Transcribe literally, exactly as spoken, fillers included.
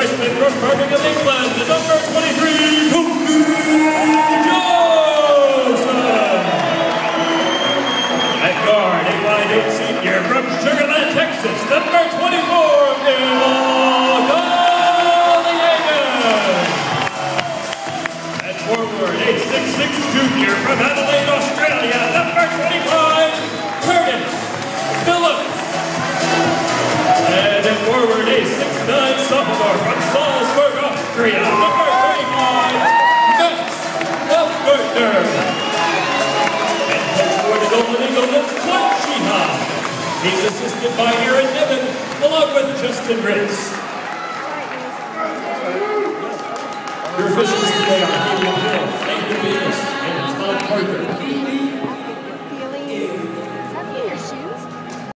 freshman from Birmingham, England, number twenty-three, Joseph. At guard, a five eight senior from Sugar Land, Texas, number twenty-four, At forward, a six six junior from Adelaide, Australia, number twenty-five, Curtis Phillips. And at forward, a six nine sophomore from Salzburg, Austria, number thirty-five, Max Elfgertner. And coach for the Golden Eagles is Clint Sheehan. He's assisted by Aaron Niven, along with Justin Ritz. Your officials today are Hayden Hill, Nathan Venus, and Tom Parker.